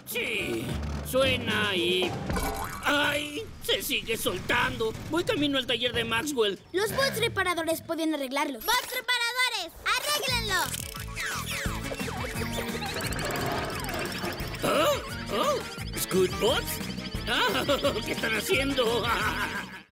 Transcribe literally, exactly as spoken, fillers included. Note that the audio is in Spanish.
Sí, suena y... ¡Ay! Se sigue soltando. Voy camino al taller de Maxwell. Los bots reparadores pueden arreglarlo. ¡Bots reparadores! ¡Arréglenlo! ¿Oh? ¿Oh? ¿Scoot Bots? Ah, ¿qué están haciendo?